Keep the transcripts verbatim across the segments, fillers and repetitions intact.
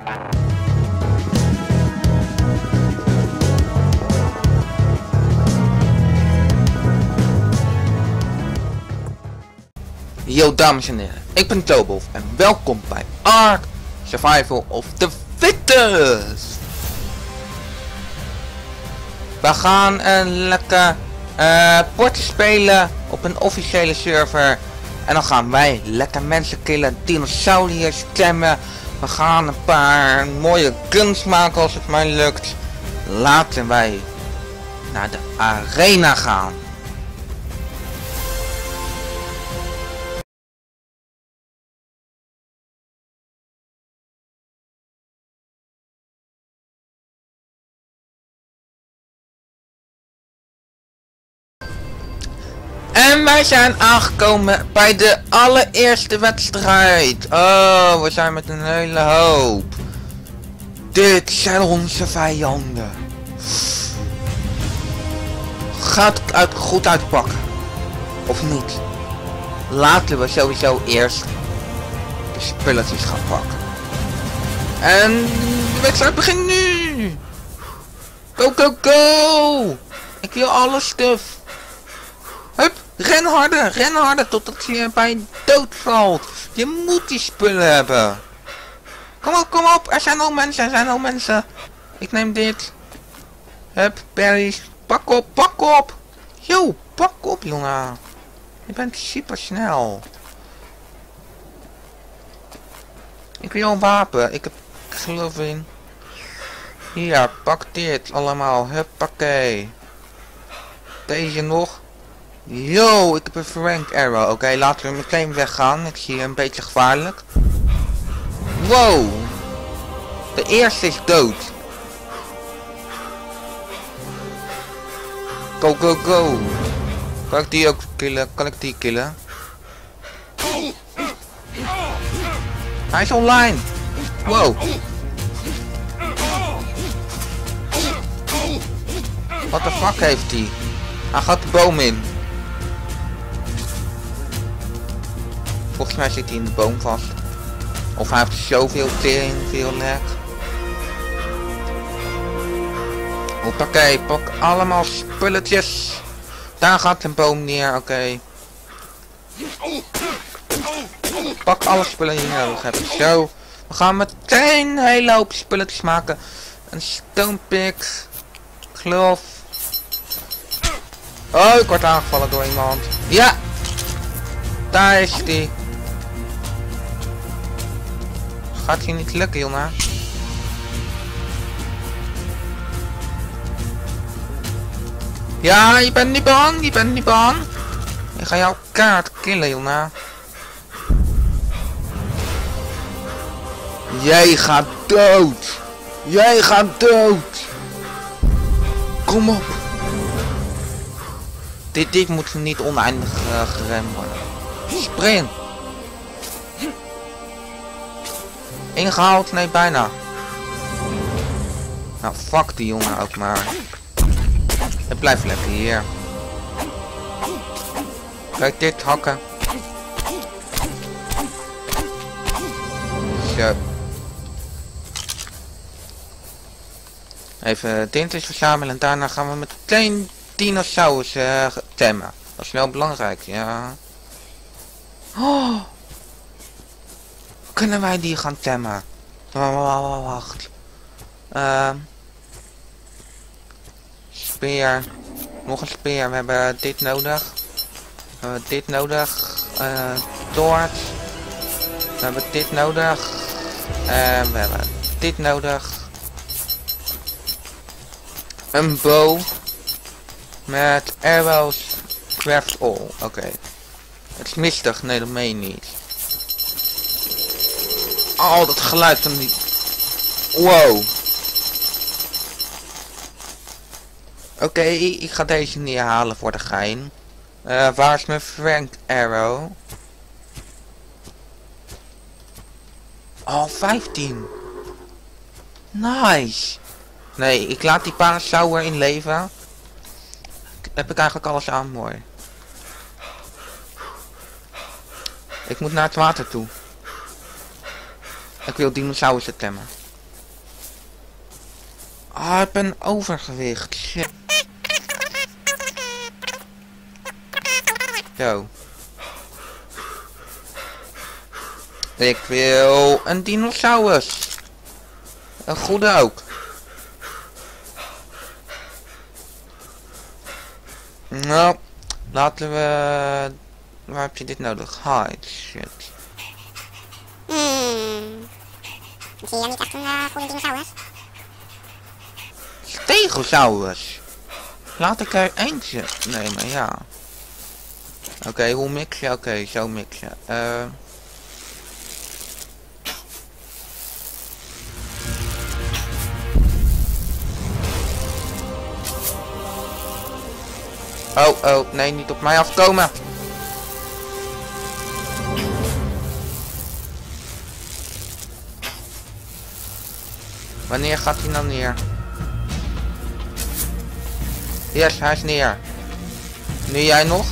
Yo dames en heren, ik ben Tobolf en welkom bij Ark Survival of the Fittest. We gaan een lekker uh, potje spelen op een officiële server. En dan gaan wij lekker mensen killen, dinosauriërs temmen. We gaan een paar mooie guns maken als het mij lukt. Laten wij naar de arena gaan. En wij zijn aangekomen bij de allereerste wedstrijd. Oh, we zijn met een hele hoop. Dit zijn onze vijanden. Gaat het uit, goed uitpakken? Of niet? Laten we sowieso eerst de spulletjes gaan pakken. En de wedstrijd begint nu. Go, go, go. Ik wil alle stuff. Hup, ren harder, ren harder totdat je bij dood valt. Je moet die spullen hebben. Kom op, kom op, er zijn al mensen, er zijn al mensen. Ik neem dit. Hup, berries. Pak op, pak op. Yo, pak op jongen. Je bent super snel. Ik wil een wapen, ik heb geloof in. Hier, pak dit allemaal, huppakee. Deze nog. Yo, ik heb een Frank Arrow. Oké, okay, laten we meteen weggaan. Ik zie een beetje gevaarlijk. Wow. De eerste is dood. Go, go, go. Kan ik die ook killen? Kan ik die killen? Hij is online. Wow. Wat de fuck heeft hij? Hij gaat de boom in. Volgens mij zit hij in de boom vast. Of hij heeft zoveel tering, veel lag. Hoppakee, pak allemaal spulletjes. Daar gaat een boom neer, oké. Okay. Pak alle spullen die je nodig hebt. Zo. We gaan meteen een hele hoop spulletjes maken. Een stone pick. Glove. Oh, ik word aangevallen door iemand. Ja. Daar is die. Gaat hier niet lukken, jongen. Ja, je bent niet bang, je bent niet bang. Ik ga jouw kaart killen, jongen. Jij gaat dood. Jij gaat dood. Kom op. Dit, dit moet niet oneindig uh, geremd worden. Sprint. Ingehaald? Nee, bijna. Nou, fuck die jongen ook maar. Het blijft lekker hier. Kijk dit hakken. Zo. Even dintes verzamelen en daarna gaan we meteen dinosaurus uh, temmen. Dat is wel belangrijk, ja. Oh. Kunnen wij die gaan temmen? Wacht. Uh, speer. Nog een speer. We hebben dit nodig. We hebben dit nodig. Uh, toort. We hebben dit nodig. En we hebben dit nodig. Een bow. Met arrows. Craft all. Oké. Okay. Het is mistig. Nee, dat meen je niet. Oh, dat geluid van die... Wow. Oké, okay, ik ga deze neerhalen voor de gein. Uh, waar is mijn Frank Arrow? Oh, vijftien. Nice. Nee, ik laat die parasaur in leven. Heb ik eigenlijk alles aan, mooi. Ik moet naar het water toe. Ik wil dinosaurussen temmen. Ah, ik ben overgewicht. Shit. Zo. Ik wil een dinosaurus. Een goede ook. Nou, laten we... Waar heb je dit nodig? Hide, shit. Hmm. Zie je niet echt een uh, goede dinosaurus? Stegosaurus. Laat ik er eentje nemen, ja. Oké, okay, hoe mix je? Oké, okay, zo mixen. Uh... Oh, oh, nee, niet op mij afkomen. Wanneer gaat hij nou neer? Yes, hij is neer. Nu jij nog?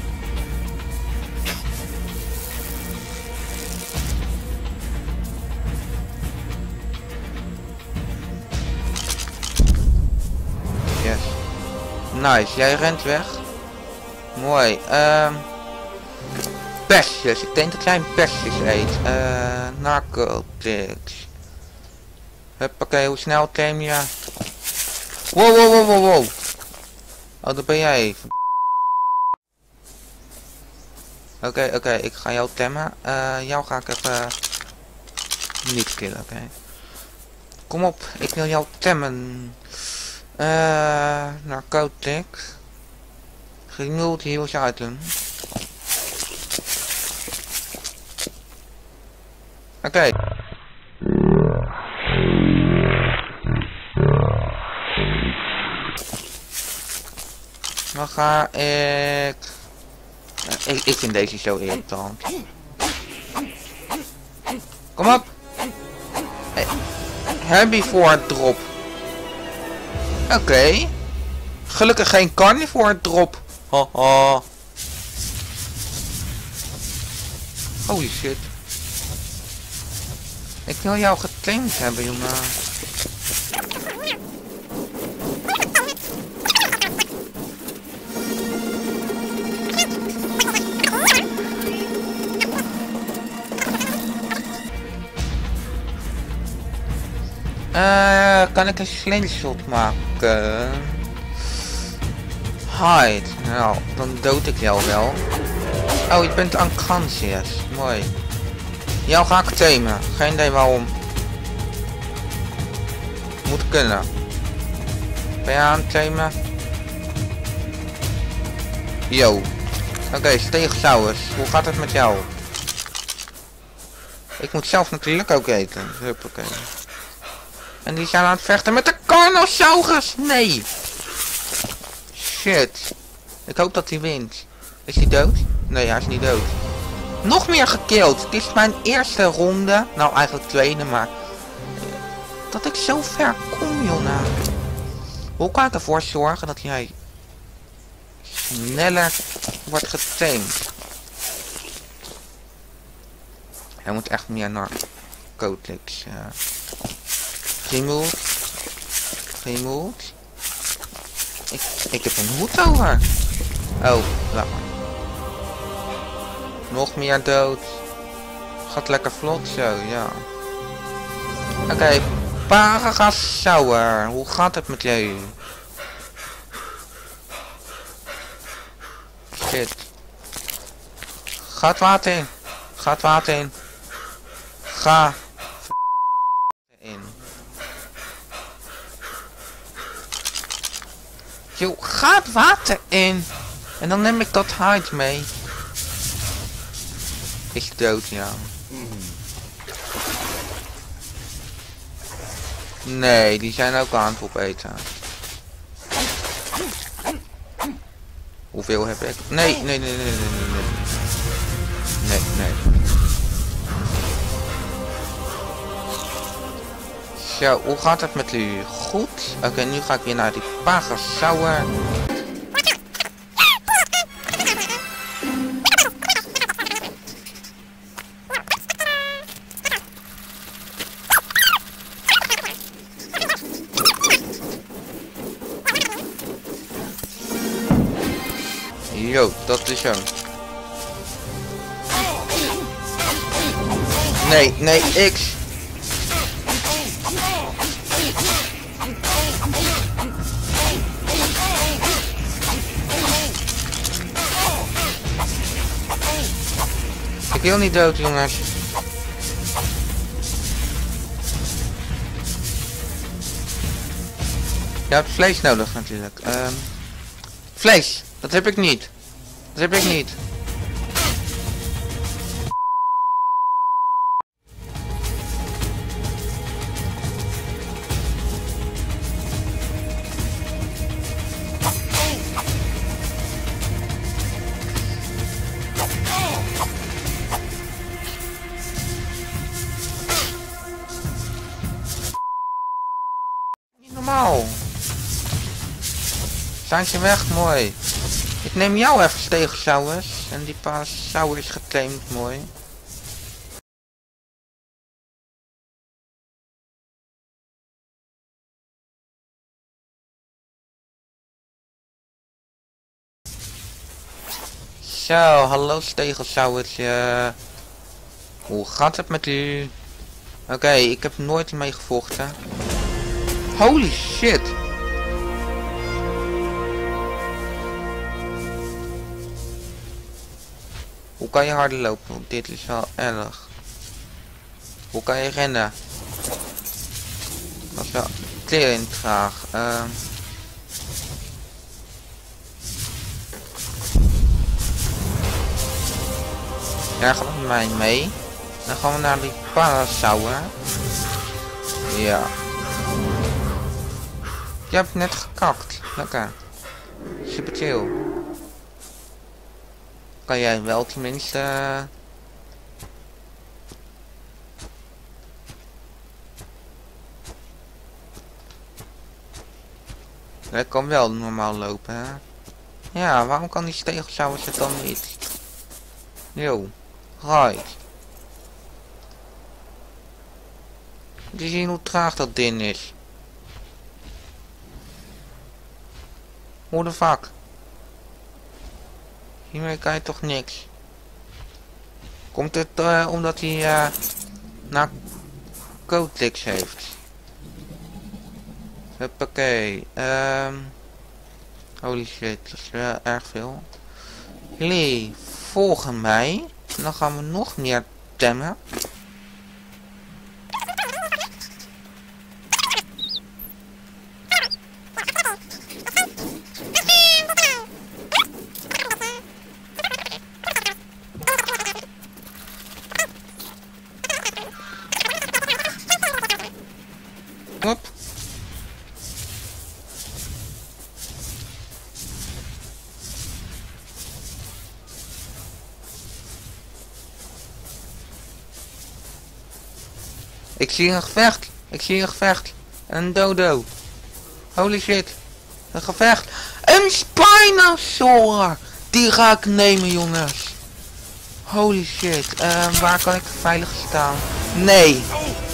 Yes. Nice, jij rent weg. Mooi. Um, pestjes. Ik denk dat jij een pestjes eet. Uh, narcotics. Huppakee, hoe snel tem je? Wow, wow, wow, wow, wow. Oh, dat ben jij. Oké, okay, oké, okay, ik ga jou temmen. Uh, jou ga ik even niet killen, oké. Okay. Kom op, ik wil jou temmen. Uh, narcotics. Genoeg heals item. Oké. Okay. Dan ga ik... ik... Ik vind deze zo irritant. Kom op! Hey. Herbivore drop. Oké. Okay. Gelukkig geen carnivore drop. Haha. Holy shit. Ik wil jou getamed hebben, jongen. Uh, kan ik een slingshot maken? Hide. Nou, dan dood ik jou wel. Oh, je bent unconscious. Mooi. Jou ga ik tamen. Geen idee waarom. Moet kunnen. Ben je aan het tamen? Yo. Oké, okay, Stegosaurus. Hoe gaat het met jou? Ik moet zelf natuurlijk ook eten. Huppakee. En die zijn aan het vechten met de Carnosaurus. Nee. Shit. Ik hoop dat hij wint. Is hij dood? Nee, hij is niet dood. Nog meer gekild. Het is mijn eerste ronde. Nou, eigenlijk tweede, maar... dat ik zo ver kom, Jonna. Hoe kan ik ervoor zorgen dat jij... sneller wordt getamed? Hij moet echt meer narcotics... Uh... Remote. Remote. Ik, ik heb een hoed over. Oh, laat maar. Nog meer dood. Gaat lekker vlot zo, ja. Oké, okay, Parasaur. Hoe gaat het met jou? Shit. Gaat water in. Gaat water in. Ga. In. Yo, gaat water in. En dan neem ik dat hide mee. Is dood, ja. Nee, die zijn ook aan het opeten. Hoeveel heb ik? Nee, nee, nee, nee, nee, nee, nee. Nee, nee. Zo, hoe gaat het met u? Goed. Oké, okay, nu ga ik weer naar die Parasaur. Yo, dat is hem. Nee, nee, X. Ik wil niet dood, jongens. Je hebt vlees nodig natuurlijk. Um, vlees, dat heb ik niet. Dat heb ik niet. Normaal. Zijn ze weg? Mooi. Ik neem jou even tegen Sauers. En die paas Sauer is geclaimd. Mooi. Zo, hallo Stegelsauertje. Hoe gaat het met u? Oké, okay, ik heb nooit mee gevochten. Holy shit. Hoe kan je harder lopen? Dit is wel erg. Hoe kan je rennen? Dat is wel tering traag. Uh... Ja, gaat met mij mee. Dan gaan we naar die Parasauer. Ja. Je hebt net gekakt. Lekker. Super chill. Kan jij wel tenminste... Hij kan wel normaal lopen, hè? Ja, waarom kan die Stegelsauers het dan niet? Yo. Right. Je ziet hoe traag dat ding is. Hoe de fuck? Hiermee kan je toch niks. Komt het uh, omdat hij uh, narcotics heeft? Huppakee. Um, holy shit, dat is wel erg veel. Jullie volgen mij. En dan gaan we nog meer temmen. Hop. Ik zie een gevecht. Ik zie een gevecht. Een dodo. Holy shit. Een gevecht. Een Spinosaur. Die ga ik nemen, jongens. Holy shit. Uh, waar kan ik veilig staan? Nee.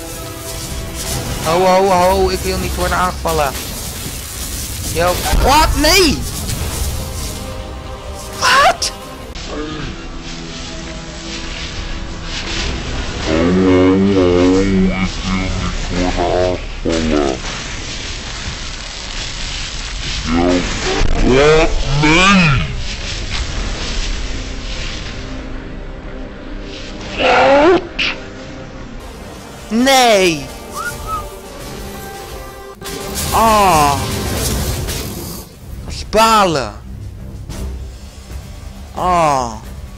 Ho, ho, ho. Ik wil niet worden aangevallen. Yo. Wat? Nee. Wat? Wat? Nee! Wat? Nee! Ah! Spalen! Ah!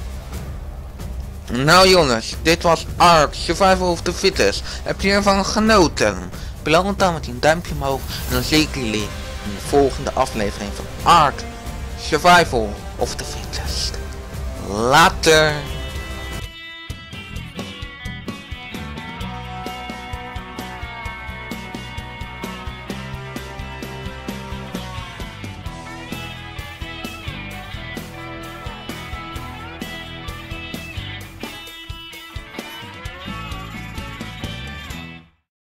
Nou jongens, dit was Ark Survival of the Fittest. Heb je ervan genoten? Beloon dan met een duimpje omhoog en dan zie ik jullie in de volgende aflevering van Ark Survival of the Fittest. Later!